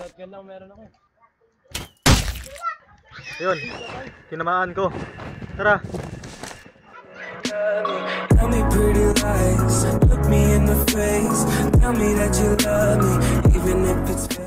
Shotgun lang meron ako. Ayun, tinamaan ko. Tara. Tell me pretty lies, look me in the face. Tell me that you love me, even if it's fake.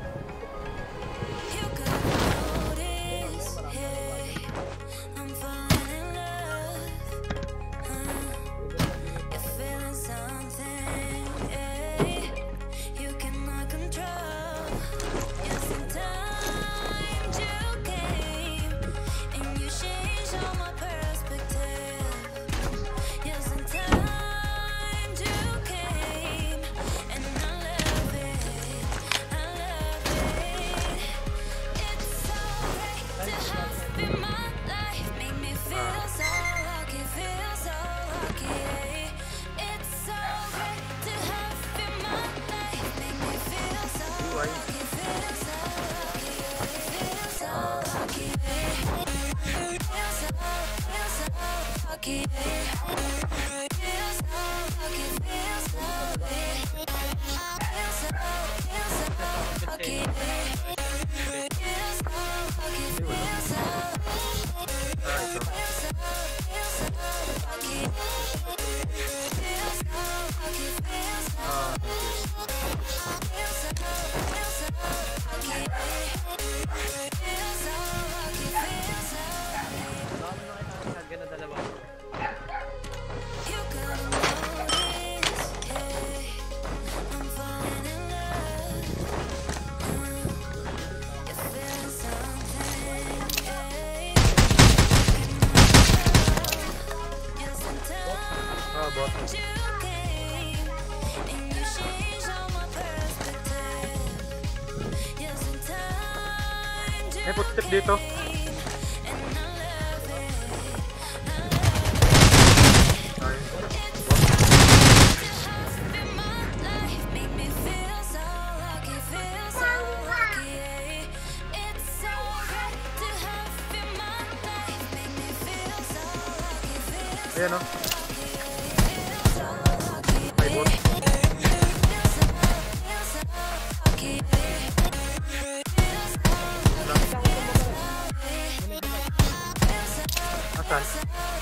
May footstep dito. Ayan o. Fireball. Asan?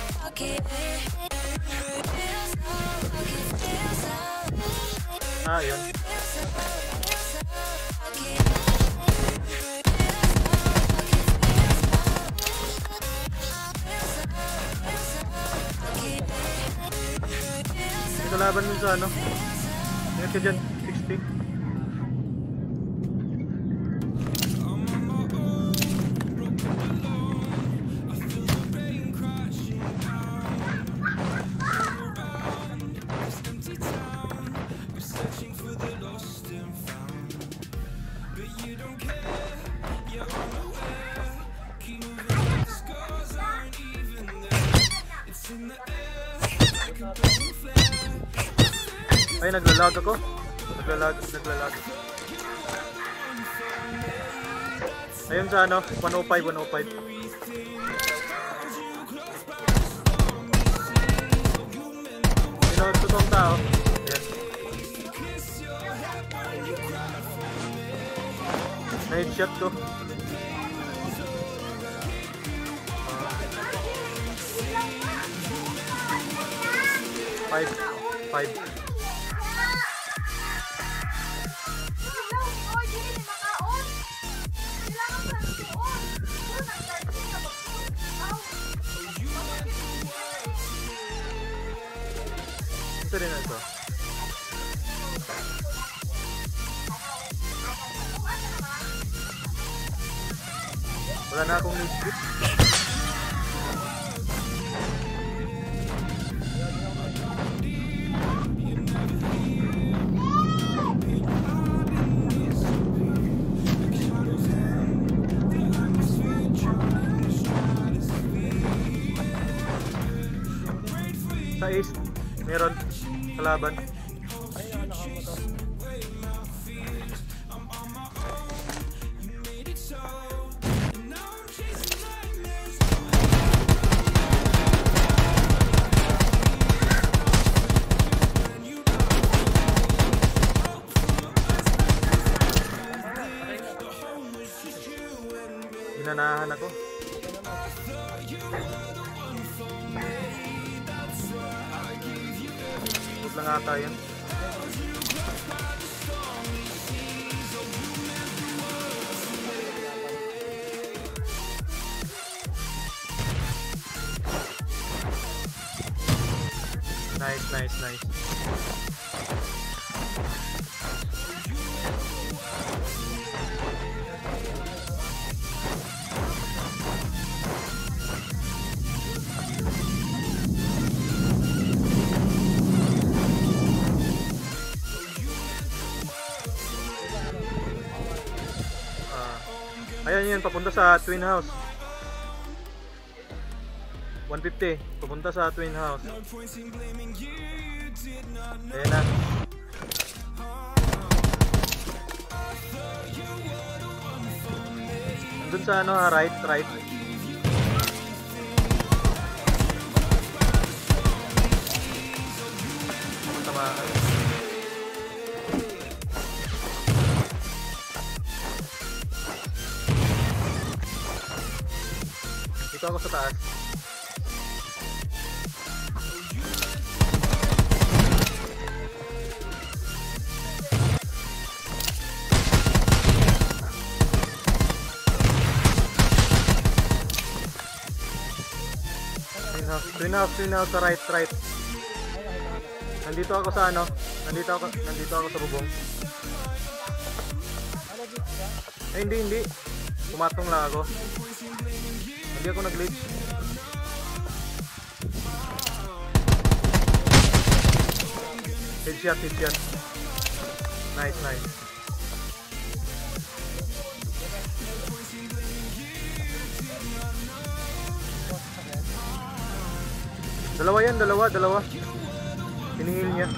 Ah, yun. Ito laban mo sa ano? Ingat ka dyan, 60. Ay, naglalag ako. Naglalag. Ayun sa ano, 105. Totoong tao. Ayan. Na-headshot ko. Five. Ito rin ito. Wala na akong need. Sa east, meron kalaban. Inanahan ako. Good lang ata yun. Nice. Ayan yun, papunta sa Twin House. 150, papunta sa Twin House. Ayan na. Nandun sa ano, right. Tamaan. Dito ako sa taas. Twin house sa right. Nandito ako sa ano? Nandito ako sa bubong. Ay, hindi. Pumatong lang ako. Hindi ako nag-glitch. Headshot. Nice. Dalawa. Hinihil niya.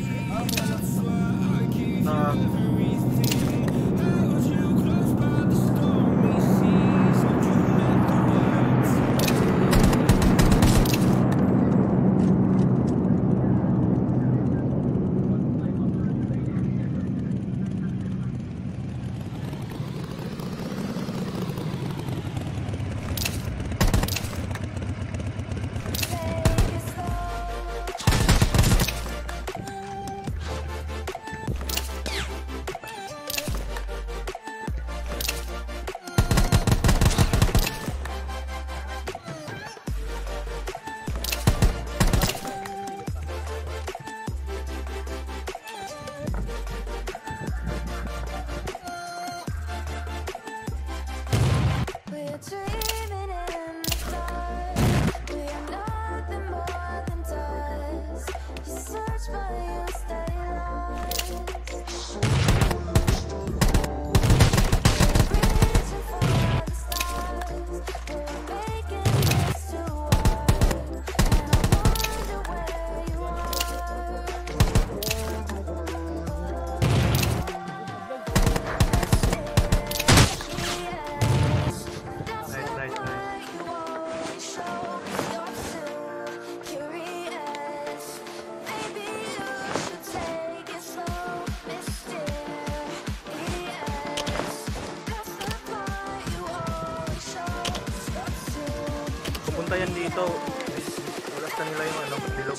Pupunta yan dito. Ulas na nila yung ano, bilog.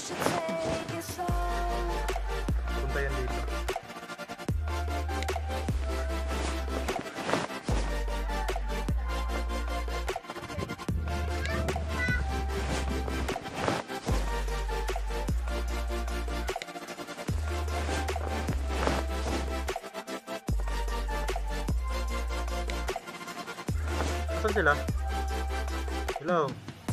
Pupunta yan dito. Saan sila? Hello?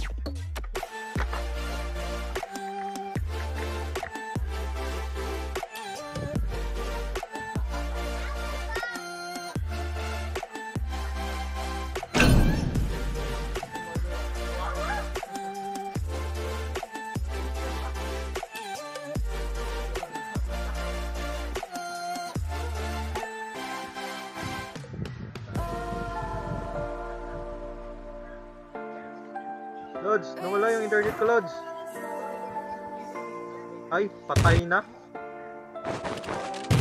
Lods, nawala yung internet ko, Lods. Ay, patay na.